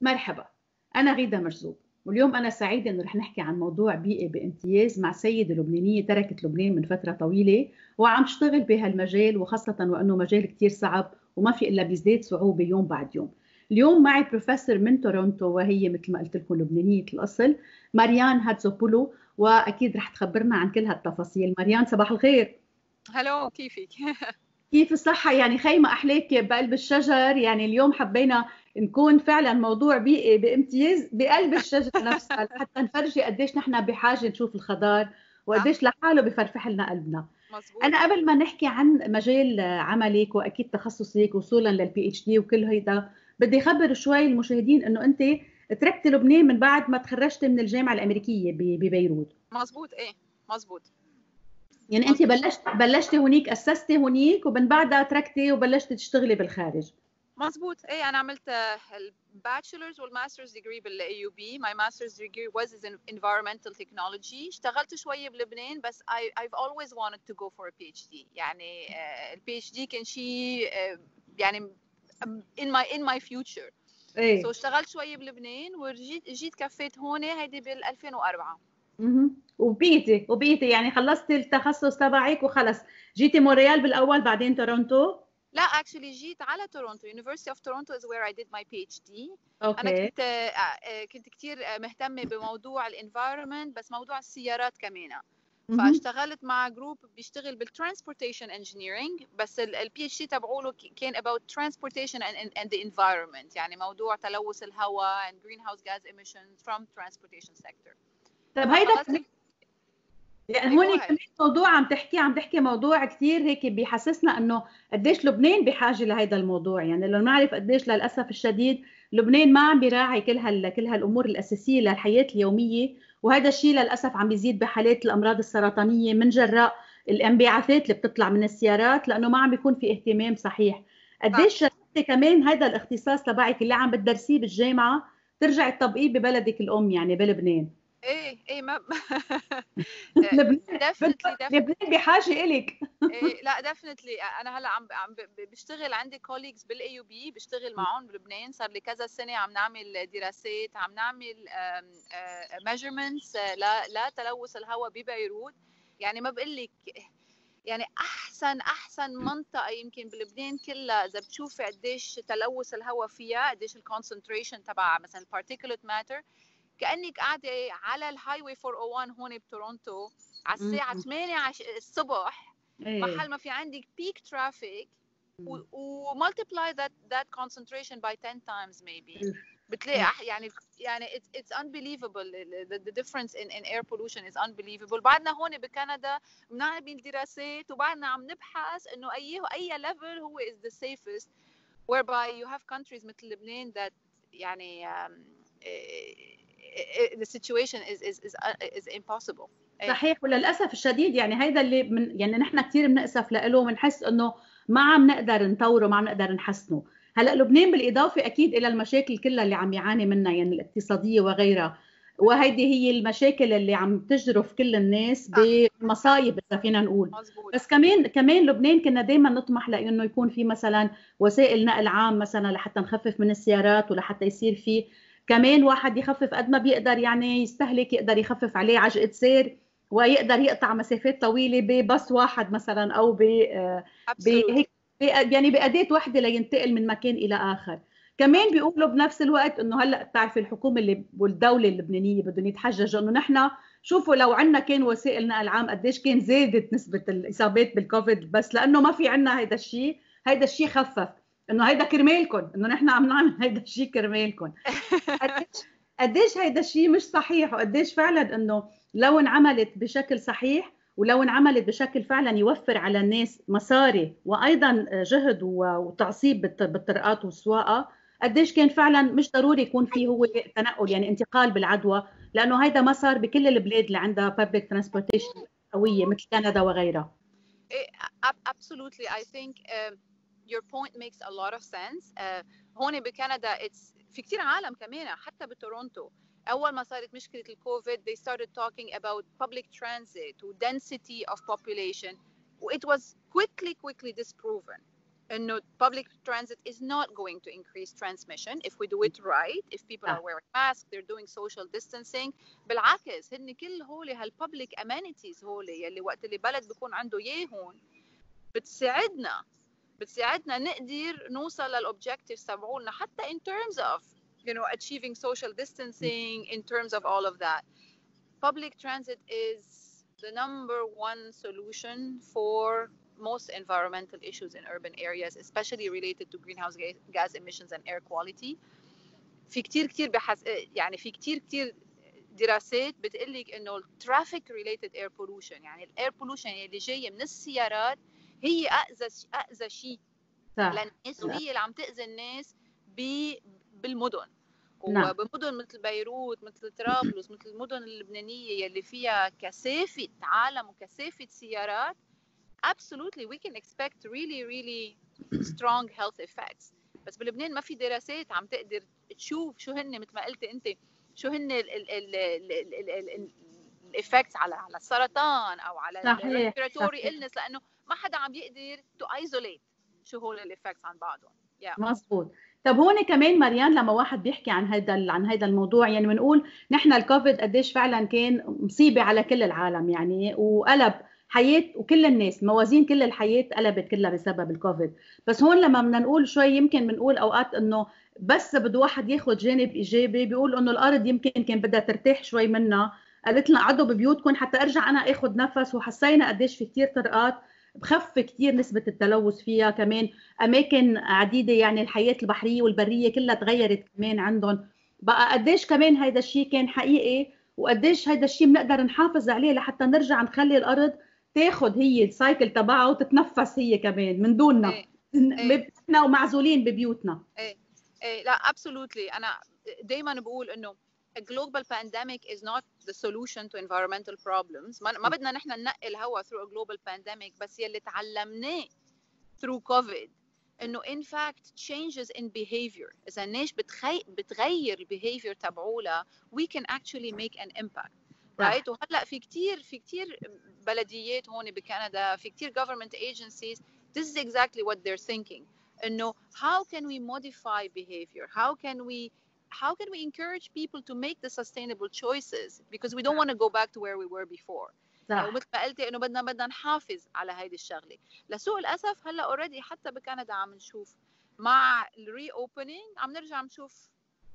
مرحبا، أنا غيدة مجذوب، واليوم أنا سعيدة إنه رح نحكي عن موضوع بيئي بامتياز مع سيدة لبنانية تركت لبنان من فترة طويلة وعم تشتغل بهالمجال، وخاصة وأنه مجال كتير صعب وما في إلا بيزداد صعوبة يوم بعد يوم. اليوم معي بروفيسور من تورونتو، وهي مثل ما قلت لكم لبنانية الأصل، ماريان هاتزوبولو، وأكيد رح تخبرنا عن كل هالتفاصيل. ماريان، صباح الخير. هلو، كيفك؟ كيف الصحة؟ يعني خيمة أحلاك بقلب الشجر. يعني اليوم حبينا نكون فعلا موضوع بيئي بامتياز بقلب الشجرة نفسها، حتى نفرجي قديش نحن بحاجة نشوف الخضار وقديش لحاله بفرفح لنا قلبنا. مزبوط. أنا قبل ما نحكي عن مجال عملك وأكيد تخصصك وصولا للبي اتش دي وكل هيدا، بدي أخبر شوي المشاهدين إنه أنت تركتي لبنان من بعد ما تخرجتي من الجامعة الأمريكية ببيروت. مزبوط، ايه مزبوط. يعني انت بلشتي هونيك، اسستي هونيك، ومن بعدها تركتي وبلشتي تشتغلي بالخارج. مزبوط، ايه انا عملت الباتشلرز والماسترز ديجري بالاي يو بي. ماي ماسترز ديجري واز in environmental technology. اشتغلت شويه بلبنان، بس I've always wanted to go for a PhD. يعني البي اتش دي كان شيء يعني in my future. ايه. اشتغلت شويه بلبنان جيت كفيت هون هيدي بال 2004. وبقيتي يعني خلصتي التخصص تبعك وخلص. جيتي مونريال بالاول بعدين تورونتو. لا، actually جيت على تورونتو. University of Toronto is where I did my PhD. أنا اوكي. كنت كتير مهتمة بموضوع الانفايرمنت، بس موضوع السيارات كمان. مهم. فاشتغلت مع جروب بيشتغل بالترانسبورتيشن انجينيرينج، بس البي اتش دي تبعوله كان about transportation and the environment. يعني موضوع تلوث الهواء and greenhouse gas emissions from transportation sector. طيب هيدا فخلصت. يعني هون كمان موضوع عم تحكي موضوع كثير هيك بيحسسنا انه قديش لبنان بحاجه لهيدا الموضوع. يعني لو نعرف قديش للاسف الشديد لبنان ما عم بيراعي كل هالامور الاساسيه للحياه اليوميه، وهذا الشيء للاسف عم بيزيد بحالات الامراض السرطانيه من جراء الانبعاثات اللي بتطلع من السيارات، لانه ما عم بيكون في اهتمام صحيح. قديش شرحتي كمان هذا الاختصاص تبعك اللي عم بتدرسيه بالجامعه ترجعي تطبقيه ببلدك الام، يعني بلبنان؟ ايه ما لبنان definitely لبنان بحاجه الك. إيه، لا ديفنتلي. انا هلا عم بشتغل. عندي كوليجز بالاي يو بي بشتغل معهم بلبنان. صار لي كذا سنه عم نعمل دراسات، عم نعمل ميجرمنتس لتلوث الهواء ببيروت. يعني ما بقول لك، يعني احسن منطقه يمكن بلبنان كلها اذا بتشوفي قديش تلوث الهواء فيها، قديش الكونسنتريشن تبع مثلا البارتيكولت ماتر. كانك قاعده على الهاي واي 401 هون بتورونتو على الساعه 8 الصبح، محل ما في عندك بيك ترافيك، ومالتيبلاي that concentration by 10 times maybe. بتلاقي يعني it's unbelievable. The difference in air pollution is unbelievable. بعدنا هون بكندا بنعمل دراسات وبعدنا عم نبحث انه اي level هو is the safest, whereby you have countries مثل لبنان that يعني the situation is impossible. صحيح. وللاسف الشديد يعني هيدا اللي يعني نحن كثير بنأسف له وبنحس انه ما عم نقدر نطوره، ما عم نقدر نحسنه. هلا لبنان بالاضافه اكيد الى المشاكل كلها اللي عم يعاني منها، يعني الاقتصاديه وغيرها، وهيدي هي المشاكل اللي عم تجرف كل الناس بمصايب اذا فينا نقول. مزبوط. بس كمان لبنان كنا دائما نطمح لانه يكون في مثلا وسائل نقل عام مثلا لحتى نخفف من السيارات، ولحتى يصير في كمان واحد يخفف قد ما بيقدر، يعني يستهلك يقدر يخفف عليه عجقة سير ويقدر يقطع مسافات طويله بباص واحد مثلا، او بهيك يعني بأداة واحده لينتقل من مكان الى اخر. كمان بيقولوا بنفس الوقت انه هلا بتعرفي الحكومه والدوله اللبنانيه بدهم يتحججوا انه نحن شوفوا لو عندنا كان وسائل نقل عام قديش كان زادت نسبه الاصابات بالكوفيد، بس لانه ما في عندنا هيدا الشيء خفف انه هيدا كرمالكم، انه نحن عم نعمل هيدا الشيء كرمالكم. قديش هيدا الشيء مش صحيح، وقديش فعلا انه لو انعملت بشكل صحيح ولو انعملت بشكل فعلا يوفر على الناس مصاري وايضا جهد وتعصيب بالطرقات والسواقه، قديش كان فعلا مش ضروري يكون في هو تنقل، يعني انتقال بالعدوى، لانه هيدا ما صار بكل البلاد اللي عندها public transportation قويه مثل كندا وغيرها. Absolutely. I think your point makes a lot of sense. هون بكندا في كتير عالم كمان حتى بتورونتو أول ما صارت مشكلة الكوفيد they started talking about public transit و density of population, it was quickly disproven. إنه public transit is not going to increase transmission if we do it right, if people are wearing masks, they're doing social distancing. بالعكس هن كل هولي هالpublic amenities هولي يلي وقت اللي بلد بيكون عنده هون بتساعدنا نقدر نوصل للobjectives تبعولنا حتى in terms of achieving social distancing, in terms of all of that. Public transit is the #1 solution for most environmental issues in urban areas, especially related to greenhouse gas emissions and air quality. في كتير دراسات بتقلك انه traffic related air pollution، يعني الاير pollution اللي جايه من السيارات هي اذى شيء للناس، وهي اللي عم تاذي الناس بالمدن. وبمدن مثل بيروت، مثل طرابلس، مثل المدن اللبنانيه يلي فيها كثافه عالم وكثافه سيارات، absolutely we can expect really strong health effects. بس بلبنان ما في دراسات عم تقدر تشوف شو هن مثل ما قلتي انت، شو هن الايفكتس على السرطان او على الريسبيراتوري illness، لانه ما حدا عم يقدر تو ايزوليت شو هول الايفكتس عن بعضهم. مزبوط. طب هون كمان مريان لما واحد بيحكي عن هيدا الموضوع، يعني بنقول نحن الكوفيد قديش فعلا كان مصيبه على كل العالم، يعني وقلب حياه وكل الناس، موازين كل الحياه قلبت كلها بسبب الكوفيد. بس هون لما بدنا نقول شوي، يمكن بنقول اوقات انه بس بده واحد ياخذ جانب ايجابي، بيقول انه الارض يمكن كان بدها ترتاح شوي منها، قالت لنا قعدوا ببيوتكم حتى ارجع انا اخذ نفس، وحسينا قديش في كثير طرقات بخف كثير نسبه التلوث فيها، كمان اماكن عديده يعني الحياه البحريه والبريه كلها تغيرت كمان عندهم. بقى قديش كمان هيدا الشيء كان حقيقي، وقديش هيدا الشيء بنقدر نحافظ عليه لحتى نرجع نخلي الارض تاخذ هي السايكل تبعها وتتنفس هي كمان من دوننا، احنا ومعزولين ببيوتنا. لا ابسولوتلي. انا دائما بقول انه a global pandemic is not the solution to environmental problems. ما بدنا نحن ننقي الهواء through a global pandemic، بس يلي تعلمناه through COVID انه in fact changes in behavior، اذا الناس بتغير البيهيفير تبعولها we can actually make an impact. right. وهلا في كتير بلديات هون بكندا، في كتير government agencies this is exactly what they're thinking، انه how can we modify behavior, how can we encourage people to make the sustainable choices, because we don't want to go back to where we were before. ومثل ما قلتي انه بدنا نحافظ على هيدي الشغله. لسوء الاسف هلا اوريدي حتى بكندا عم نشوف مع الري اوبننج عم نرجع نشوف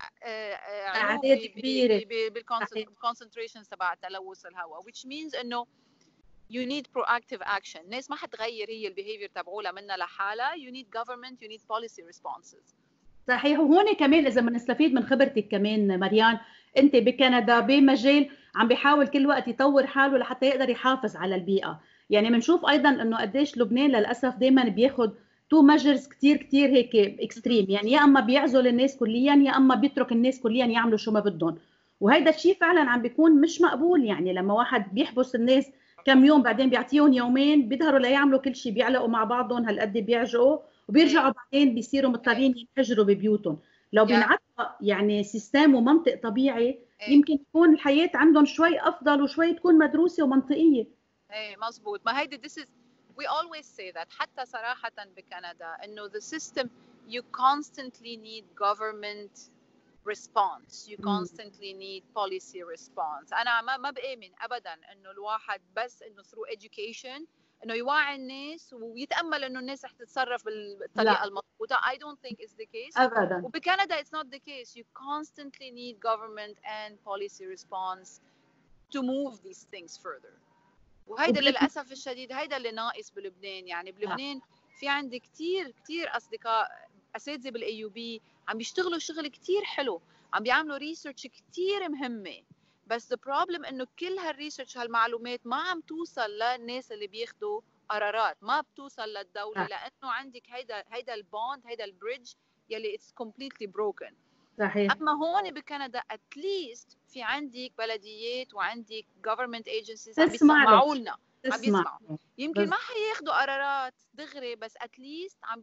اعداد كبيره بالكونسنتريشنز تبع تلوث الهواء، which means انه you need proactive action. الناس ما حتغير هي البيهيفير تبعولها منها لحالها، you need government, you need policy responses. صحيح. وهون كمان اذا بنستفيد من خبرتك كمان مريان، انت بكندا بمجال عم بيحاول كل وقت يطور حاله لحتى يقدر يحافظ على البيئه، يعني بنشوف ايضا انه قديش لبنان للاسف دائما بياخذ تو ميجرز كثير هيك اكستريم، يعني يا اما بيعزل الناس كليا يا اما بيترك الناس كليا يعملوا شو ما بدهم، وهيدا الشيء فعلا عم بيكون مش مقبول. يعني لما واحد بيحبس الناس كم يوم بعدين بيعطيهم يومين بيظهروا ليعملوا كل شيء، بيعلقوا مع بعضهم هالقد بيعجقوا وبيرجعوا بعدين بيصيروا مضطرين ينحجروا ببيوتهم. لو بينعطى يعني سيستم ومنطق طبيعي يمكن تكون الحياة عندهم شوي أفضل وشوي تكون مدروسة ومنطقية. مزبوط. ما هيدي this is we always say that حتى صراحة بكندا إنه the system you constantly need government response, you constantly need policy response. أنا ما بآمن أبدا إنه الواحد بس إنه through education إنه يوعي الناس ويتأمل إنه الناس رح تتصرف بالطريقة المضبوطة. I don't think it's the case. أبدا. وبكندا it's not the case. You constantly need government and policy response to move these things further. وهيدا للأسف الشديد هيدا اللي ناقص بلبنان. يعني بلبنان في عندي كتير أصدقاء أساتذة بالAUB عم بيشتغلوا شغل كتير حلو، عم بيعملوا ريسيرش كتير مهمة، بس the problem إنه كل هالريسيرش هالمعلومات ما عم توصل للناس اللي بياخدوا قرارات، ما بتوصل للدولة، لأنه عندك هيدا البوند، هيدا البريدج يلي it's completely broken. صحيح. أما هون بكندا at least في عندك بلديات وعندك government agencies عم بيسمعوا لنا، عم بيسمعوا. يمكن ما حياخدوا قرارات دغري، بس at least عم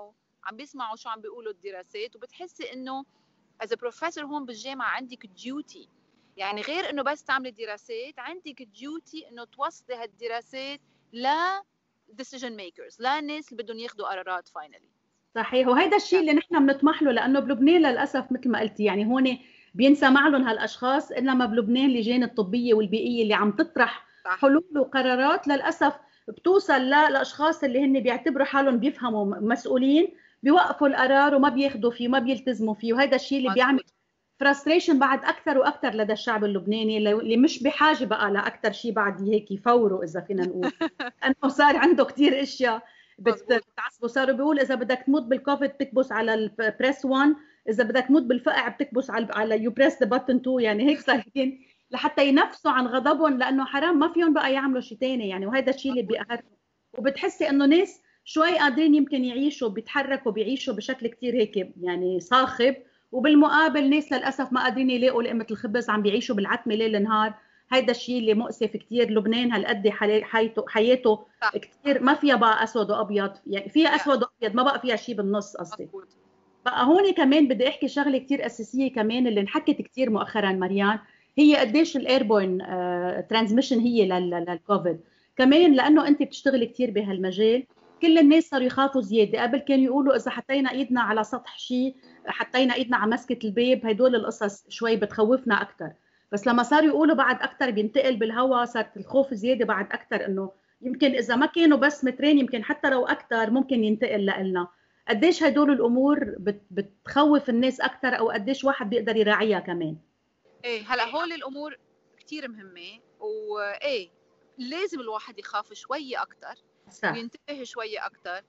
بيسمعوا شو عم بيقولوا الدراسات، وبتحسي إنه as a professor هون بالجامعة عندك duty، يعني غير إنه بس تعملي دراسات عندك duty إنه توصلي هالدراسات decision makers، لا الناس اللي بدهم ياخذوا قرارات finally. صحيح، وهيدا الشيء اللي نحن بنطمح له، لانه بلبنان للاسف مثل ما قلتي يعني هون بينسمع لهم هالاشخاص، انما بلبنان اللجان الطبيه والبيئيه اللي عم تطرح حلول وقرارات للاسف بتوصل للاشخاص اللي هن بيعتبروا حالهم بيفهموا مسؤولين، بيوقفوا القرار وما بياخذوا فيه وما بيلتزموا فيه، وهذا الشيء اللي بيعمل فرستريشن بعد اكثر واكثر لدى الشعب اللبناني اللي مش بحاجه بقى لاكثر شيء بعد هيك يفوروا اذا فينا نقول انه صار عنده كثير اشياء بتعصبوا. صاروا بيقول اذا بدك تموت بالكوفيد بتكبس على البريس 1، اذا بدك تموت بالفقع بتكبس على يو بريس ذا بutton 2، يعني هيك صايرين لحتى ينفسوا عن غضبهم، لانه حرام ما فيهم بقى يعملوا شيء ثاني يعني، وهذا الشيء اللي بيقهرهم. وبتحسي انه ناس شوي قادرين يمكن يعيشوا بيتحركوا بيعيشوا بشكل كثير هيك يعني صاخب، وبالمقابل ناس للاسف ما قادرين يلاقوا لقمه الخبز، عم بيعيشوا بالعتمه ليل نهار. هيدا الشيء اللي مؤسف كثير. لبنان هالقد حياته كثير ما فيها بقى اسود وابيض، يعني فيها اسود وابيض ما بقى فيها شيء بالنص قصدي. بقى هون كمان بدي احكي شغله كثير اساسيه كمان اللي انحكت كثير مؤخرا مريان، هي قديش الايربورن ترانسميشن هي للكوفيد كمان، لانه انت بتشتغلي كثير بهالمجال. كل الناس صاروا يخافوا زياده. قبل كانوا يقولوا اذا حطينا ايدنا على سطح شيء، حطينا ايدنا على مسكه الباب، هدول القصص شوي بتخوفنا اكثر. بس لما صاروا يقولوا بعد اكثر بينتقل بالهواء، صارت الخوف زياده بعد اكثر، انه يمكن اذا ما كانوا بس مترين يمكن حتى لو اكثر ممكن ينتقل لنا. قديش هدول الامور بتخوف الناس اكثر، او قديش واحد بيقدر يراعيها كمان؟ ايه هلا هول الامور كثير مهمه، وايه لازم الواحد يخاف شوي اكثر وينتبه شوي اكثر.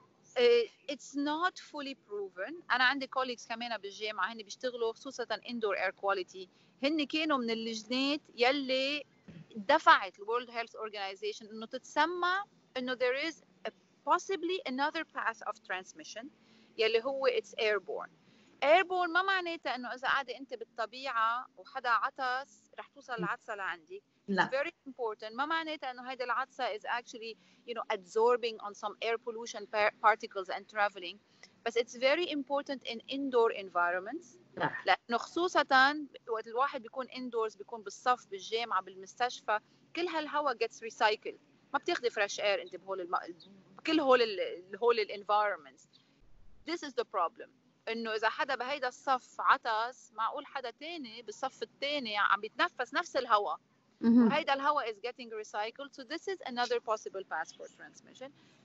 it's not fully proven. انا عندي colleagues كمان بالجامعه هن بيشتغلوا خصوصا indoor air quality، هن كانوا من اللجنات يلي دفعت الورلد هيلث اورجانيزيشن انه تتسمى انه there is possibly another path of transmission يلي هو it's airborne. airborne ما معناتها انه اذا قاعده انت بالطبيعه وحدا عطس رح توصل العطسه لعندك. لا. It's very important. ما معناتها انه هيدا العطسه is actually absorbing on some air pollution particles and traveling. بس it's very important in indoor environments. لانه خصوصا وقت الواحد بيكون indoors بيكون بالصف بالجامعه بالمستشفى، كل هالهواء gets recycled. ما بتاخذي fresh air انت بهول بكل هول الانفايرمنتس. This is the problem. انه اذا حدا بهيدا الصف عطس، معقول حدا تاني بالصف الثاني عم بيتنفس نفس الهواء، وهيدا الهواء is getting recycled. So this is another possible path for transmission.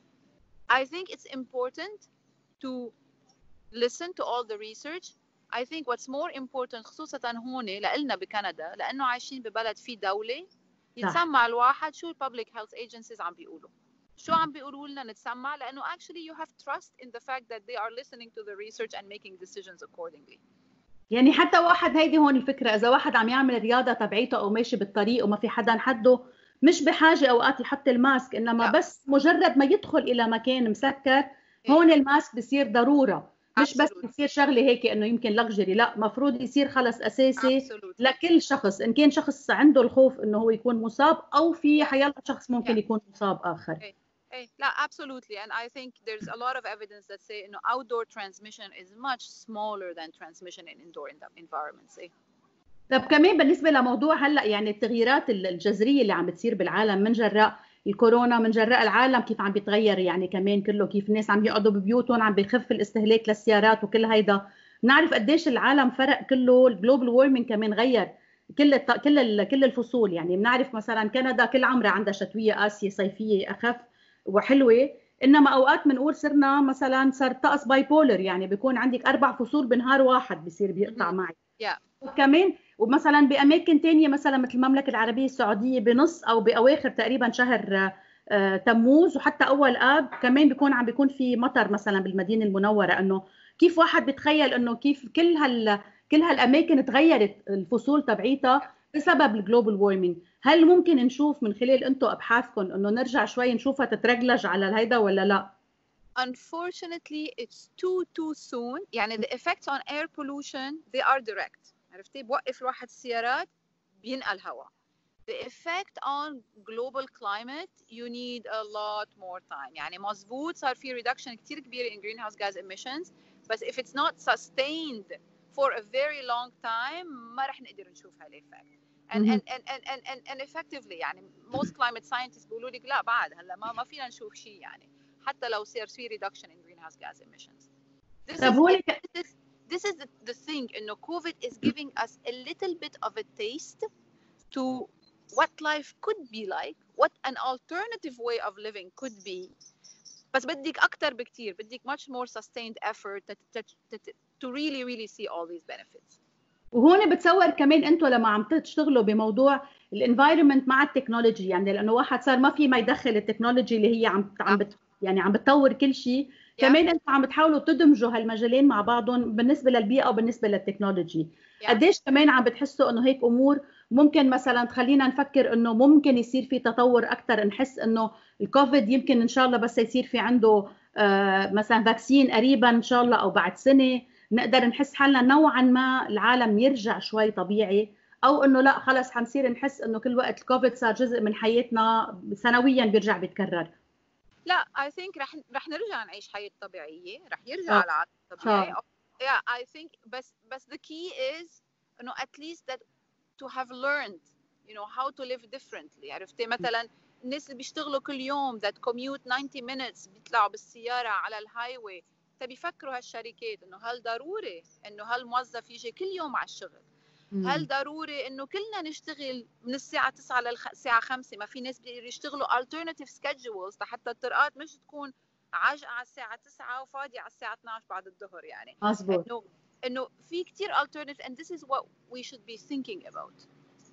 I think it's important to listen to all the research. I think what's more important خصوصا هون لنا بكندا، لانه عايشين ببلد فيه دوله يتسمع الواحد شو الببليك هيلث ايجنسيز عم بيقولوا، شو عم بيقولوا لنا نتسمع، لانه actually you have trust in the fact that they are listening to the research and making decisions accordingly. يعني حتى واحد هيدي هون الفكره، اذا واحد عم يعمل الرياضه تبعيته او ماشي بالطريق وما في حدا حده، مش بحاجه اوقات يحط الماسك، انما لا. بس مجرد ما يدخل الى مكان مسكر هون الماسك بصير ضروره، مش بس بصير شغله هيك انه يمكن لكجري، لا مفروض يصير خلص اساسي لكل شخص، ان كان شخص عنده الخوف انه هو يكون مصاب او في حيالله شخص ممكن يكون مصاب اخر. لا absolutely, and I think there's a lot of evidence that say outdoor transmission is much smaller than transmission in indoor environments. طب كمان بالنسبه لموضوع هلا يعني التغييرات الجذريه اللي عم بتصير بالعالم من جراء الكورونا، من جراء العالم كيف عم بيتغير يعني كمان كله، كيف الناس عم يقعدوا ببيوتهم، عم بيخف الاستهلاك للسيارات وكل هيدا، بنعرف قديش العالم فرق كله. الجلوبال وورمينج كمان غير كل الفصول، يعني بنعرف مثلا كندا كل عمرها عندها شتويه قاسيه صيفيه اخف وحلوه، انما اوقات بنقول صرنا مثلا صار طقس باي بولر، يعني بيكون عندك 4 فصول بنهار واحد بيصير بيقطع معي. وكمان ومثلا باماكن ثانيه مثلا مثل المملكه العربيه السعوديه بنص او باواخر تقريبا شهر تموز وحتى اول اب كمان بيكون في مطر مثلا بالمدينه المنوره. انه كيف واحد بيتخيل انه كيف كل هالاماكن تغيرت الفصول تبعيتها بسبب الجلوبال وورمينج. هل ممكن نشوف من خلال انتم ابحاثكم انه نرجع شوي نشوفها تترجلج على الهيدا ولا لا؟ Unfortunately it's too soon. يعني the effects on air pollution they are direct. عرفتي بوقف الواحد السيارات بينقل هواء. The effect on global climate you need a lot more time. يعني مزبوط صار في reduction كتير كبير in greenhouse gas emissions، بس if it's not sustained for a very long time ما رح نقدر نشوف هالeffect. And effectively يعني most climate scientists بيقولوا لك لا بعد هلا ما فينا نشوف شيء يعني حتى لو صار في reduction in greenhouse gas emissions. This is the thing إنه COVID is giving us a little bit of a taste to what life could be like, what an alternative way of living could be. بس بدك أكتر بكتير، بدك much more sustained effort to really see all these benefits. وهون بتصور كمان انتم لما عم تشتغلوا بموضوع الانفايرمنت مع التكنولوجي، يعني لانه واحد صار ما في ما يدخل التكنولوجي اللي هي عم بتطور كل شيء، كمان انتم عم بتحاولوا تدمجوا هالمجالين مع بعضهم بالنسبه للبيئه وبالنسبه للتكنولوجي. قديش كمان عم بتحسوا انه هيك امور ممكن مثلا تخلينا نفكر انه ممكن يصير في تطور اكثر، نحس انه الكوفيد يمكن ان شاء الله بس يصير في عنده مثلا فاكسين قريبا ان شاء الله او بعد سنه نقدر نحس حالنا نوعا ما العالم يرجع شوي طبيعي، او انه لا خلص حنصير نحس انه كل وقت الكوفيد صار جزء من حياتنا سنويا بيرجع بيتكرر؟ لا I think رح نرجع نعيش حياة طبيعية، رح يرجع العالم طبيعي. Yeah I think بس the key is انه at least that to have learned you know how to live differently. عرفتي مثلا الناس اللي بيشتغلوا كل يوم that commute 90 minutes بيطلعوا بالسيارة على الهاي واي، بيفكروا هالشركات انه هل ضروري انه هالموظف يجي كل يوم على الشغل؟ هل ضروري انه كلنا نشتغل من الساعه 9 للساعه 5؟ ما في ناس بيشتغلوا alternative schedules حتى الطرقات مش تكون عجقه على الساعه 9 وفاضيه على الساعه 12 بعد الظهر يعني. مظبوط. انه في كثير alternative and this is what we should be thinking about.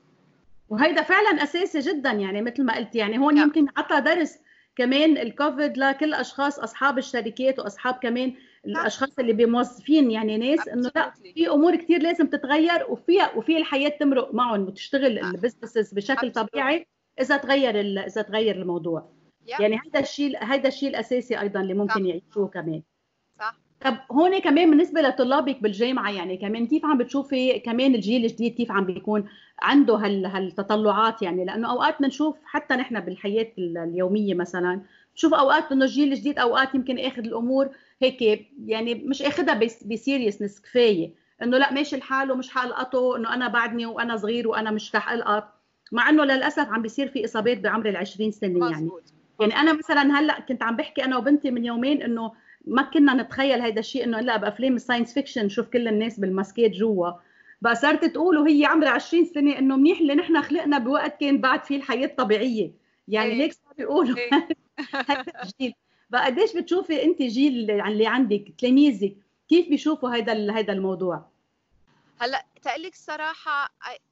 وهيدا فعلا اساسي جدا، يعني مثل ما قلت يعني هون يمكن عطى درس كمان الكوفيد لكل اشخاص اصحاب الشركات واصحاب كمان الاشخاص اللي بموظفين، يعني ناس انه لا في امور كثير لازم تتغير وفي الحياه تمرق معهم وتشتغل البزنسز بشكل طبيعي اذا تغير الموضوع. يعني هيدا الشيء الاساسي ايضا اللي ممكن يعيشوه كمان. صح. طب هون كمان بالنسبه لطلابك بالجامعه، يعني كمان كيف عم بتشوفي كمان الجيل الجديد كيف عم بيكون عنده هالتطلعات؟ يعني لانه اوقات بنشوف حتى نحن بالحياه اليوميه مثلا بنشوف اوقات انه الجيل الجديد اوقات يمكن اخذ الامور هيك يعني مش اخذها بسيريسنس كفايه، انه لا ماشي الحال ومش حالقطه، انه انا بعدني وانا صغير وانا مش رح القط، مع انه للاسف عم بيصير في اصابات بعمر ال20 سنه. يعني انا مثلا هلا كنت عم بحكي انا وبنتي من يومين انه ما كنا نتخيل هيدا الشيء، انه لا بافلام الساينس فيكشن نشوف كل الناس بالماسكات جوا، بقى صارت تقول وهي عمرها 20 سنه انه منيح اللي نحن خلقنا بوقت كان بعد فيه الحياه الطبيعيه، يعني هيك صار بيقولوا. هيدا الجيل بقى قديش بتشوفي انت جيل اللي عندك تلاميذك كيف بيشوفوا هيدا الموضوع؟ هلا تقلك الصراحه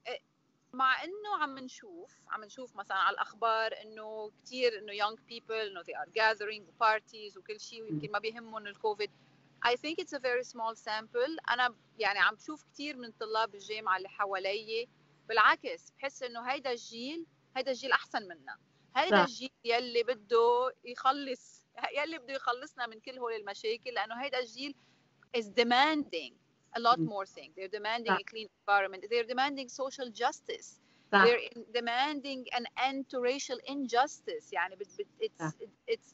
مع انه عم نشوف مثلا على الاخبار انه كثير انه young people انه they are gathering parties وكل شيء ويمكن ما بيهمهم الكوفيد. I think it's a very small sample. انا يعني عم بشوف كثير من طلاب الجامعه اللي حوالي بالعكس بحس انه هيدا الجيل احسن منا، هيدا الجيل يلي بده يخلصنا من كل هول المشاكل، لانه هيدا الجيل is demanding a lot more things. They're demanding a clean environment. They're demanding social justice. They're demanding an end to racial injustice. يعني it's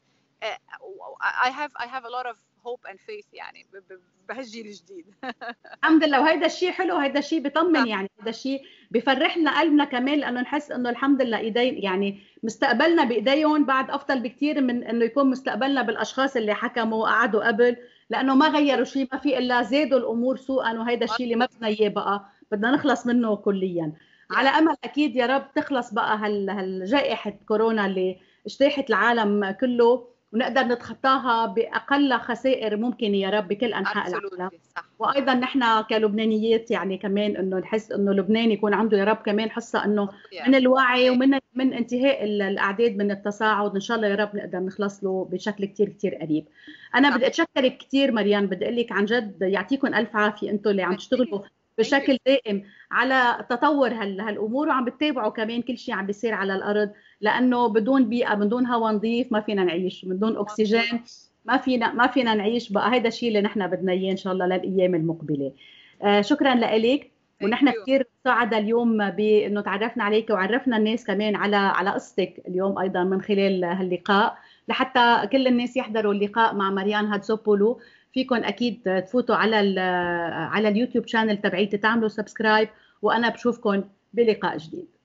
I have a lot of hope and faith يعني بهالجيل الجديد. الحمد لله. وهيدا الشيء حلو، هيدا الشيء بيطمن، يعني هيدا الشيء بفرحنا قلبنا كمان، لانه نحس انه الحمد لله يعني مستقبلنا بايديهم بعد افضل بكثير من انه يكون مستقبلنا بالاشخاص اللي حكموا وقعدوا قبل، لانه ما غيروا شيء، ما في الا زادوا الامور سوءا، وهيدا الشيء اللي ما بدنا اياه بقى، بدنا نخلص منه كليا. على امل اكيد يا رب تخلص بقى هالجائحه كورونا اللي اجتاحت العالم كله، ونقدر نتخطاها باقل خسائر ممكنه يا رب بكل انحاء العالم. وايضا نحن كلبنانيات يعني كمان انه نحس انه لبنان يكون عنده يا رب كمان حصه انه من الوعي ومن انتهاء الاعداد من التصاعد، ان شاء الله يا رب نقدر نخلص له بشكل كثير كثير قريب. انا بدي اتشكرك كثير مريان، بدي اقول لك عن جد يعطيكم الف عافيه انتم اللي عم تشتغلوا بشكل دائم على تطور هالامور، وعم بتتابعوا كمان كل شيء عم بيصير على الارض، لانه بدون بيئه بدون هواء نظيف ما فينا نعيش، بدون اكسجين ما فينا نعيش بقى. هيدا الشيء اللي نحن بدنا اياه ان شاء الله للايام المقبله. شكرا لك، ونحن كثير سعداء اليوم بانه تعرفنا عليك وعرفنا الناس كمان على قصتك اليوم ايضا من خلال هاللقاء، لحتى كل الناس يحضروا اللقاء مع ماريان هاتزوبولو. فيكم اكيد تفوتوا على اليوتيوب شانل تبعيتي تعملوا سبسكرايب، وانا بشوفكم بلقاء جديد.